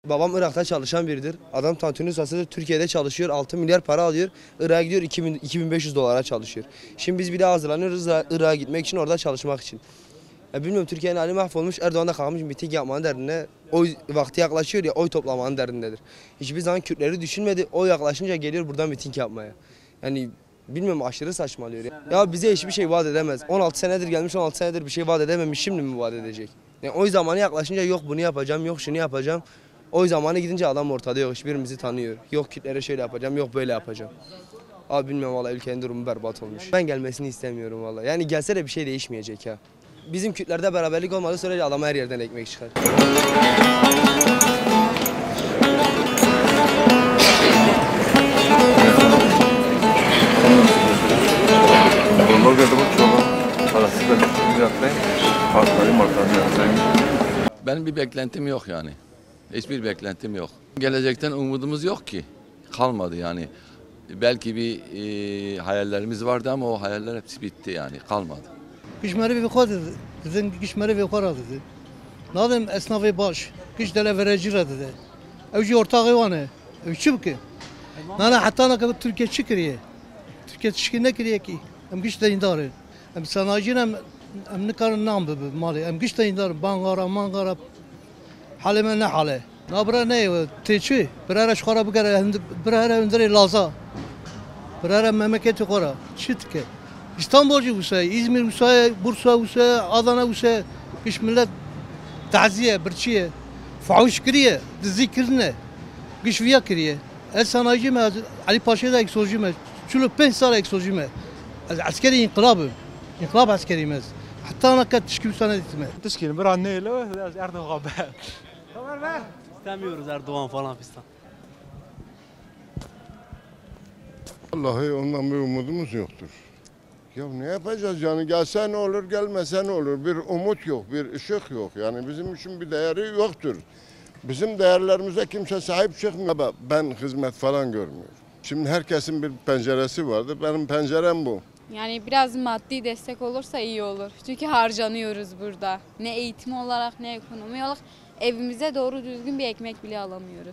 Babam Irak'ta çalışan biridir. Adam tantuni ustasıdır. Türkiye'de çalışıyor. 6 milyar para alıyor. Irak'a gidiyor 2500 dolara çalışıyor. Şimdi biz bir daha hazırlanıyoruz Irak'a gitmek için, orada çalışmak için. Bilmiyorum, Türkiye'nin hali mahvolmuş. Erdoğan da kalkmış miting yapmanın derdinde. Oy vakti yaklaşıyor ya, oy toplamanın derdindedir. Hiçbir zaman Kürtleri düşünmedi. Oy yaklaşınca geliyor buradan miting yapmaya. Yani bilmiyorum, aşırı saçmalıyor. Ya bize hiçbir şey vaat edemez. 16 senedir gelmiş, 16 senedir bir şey vaat edememiş. Şimdi mi vaat edecek? Yani oy zamanı yaklaşınca yok bunu yapacağım, yok şunu yapacağım. Oy zamanı gidince adam ortada yok. Hiçbirimizi tanıyor. Yok Kürtlere şöyle yapacağım, yok böyle yapacağım. Abi bilmiyorum valla, ülkenin durumu berbat olmuş. Ben gelmesini istemiyorum valla. Yani gelse de bir şey değişmeyecek ya. Bizim Kürtlerde beraberlik olmadığı sürece adama her yerden ekmek çıkar. Benim bir beklentim yok yani. Hiçbir beklentim yok. Gelecekten umudumuz yok ki. Kalmadı yani. Belki bir hayallerimiz vardı ama o hayaller hepsi bitti yani. Kalmadı. Kişmeri ve kadı, bizim kişmeri ve kara dedi. Nadim esnafı baş, kiş dele verici dedi. Evci ortağı var ne? Evci bu ki. Nana hatta ne kadar Türkiye çıkıyor. Türkiye çıkıyor ne kiriyor ki? Hem kiş de indarı. Hem sanayicinin hem ne kadar nam bu mali. Hem kiş de indarı. Mangara. Halime ne hale. Nabra ne? Teçi. Birer şkara bu kadar. Birer önderi laza. Birer memleketi kora. Çit ki. İstanbulcu usa, İzmir usa, Bursa usa, Adana usa, kış millet taziye, birçiye, fahuş kiriye, zikirne, kış viya kiriye. El sanayici mi, Ali Paşa'da eksolcu mu, çulu 5 sene eksolcu mu. Askeri inkılabı, inkılab askeri mi. Hatta anakat tişkil sana etme. Tişkil bir anneyle Erdoğan be. Haber ver. İstemiyoruz Erdoğan falan fistan. Vallahi ondan bir umudumuz yoktur. Ya ne yapacağız yani, gelse ne olur, gelmese ne olur, bir umut yok, bir ışık yok, yani bizim için bir değeri yoktur. Bizim değerlerimize kimse sahip çıkmıyor. Ben hizmet falan görmüyorum. Şimdi herkesin bir penceresi vardır, benim pencerem bu. Yani biraz maddi destek olursa iyi olur. Çünkü harcanıyoruz burada. Ne eğitim olarak ne ekonomi olarak evimize doğru düzgün bir ekmek bile alamıyoruz.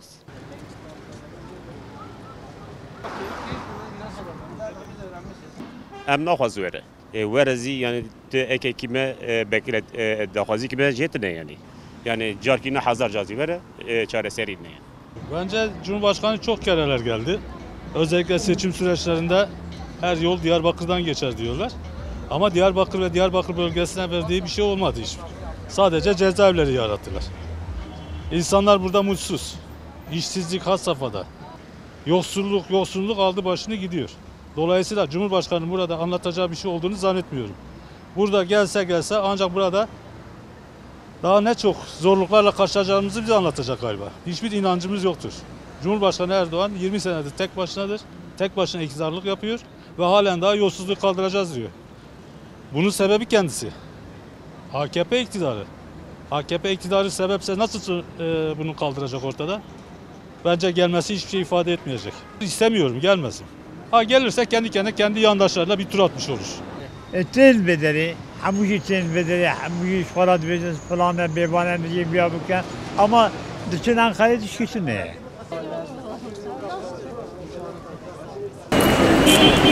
ام نخواست وره ورزی یعنی تو اکی کیمه بکرد دخوازی کیمه جتنه yani carkine hazar cazı vere çare serine. Bence Cumhurbaşkanı çok kereler geldi. Özellikle seçim süreçlerinde her yol Diyarbakır'dan geçer diyorlar. Ama Diyarbakır ve Diyarbakır bölgesine verdiği bir şey olmadı hiç. Sadece cezaevleri yarattılar. İnsanlar burada mutsuz. İşsizlik had safhada. Yoksulluk aldı başını gidiyor. Dolayısıyla Cumhurbaşkanı'nın burada anlatacağı bir şey olduğunu zannetmiyorum. Burada gelse ancak burada daha ne çok zorluklarla karşılaşacağımızı bize anlatacak galiba. Hiçbir inancımız yoktur. Cumhurbaşkanı Erdoğan 20 senedir tek başınadır. Tek başına iktidarlık yapıyor ve halen daha yolsuzluğu kaldıracağız diyor. Bunun sebebi kendisi. AKP iktidarı. AKP iktidarı sebepse nasıl bunu kaldıracak ortada? Bence gelmesi hiçbir şey ifade etmeyecek. İstemiyorum, gelmesin. Ha gelirse kendi kendine kendi yandaşlarıyla bir tur atmış olur. Tez bedeli, hamuji tez bedeli, hamuji şfarat bedeli falan bebane diye bir yapıkken ama dışın Ankara'ya düşküsün ne?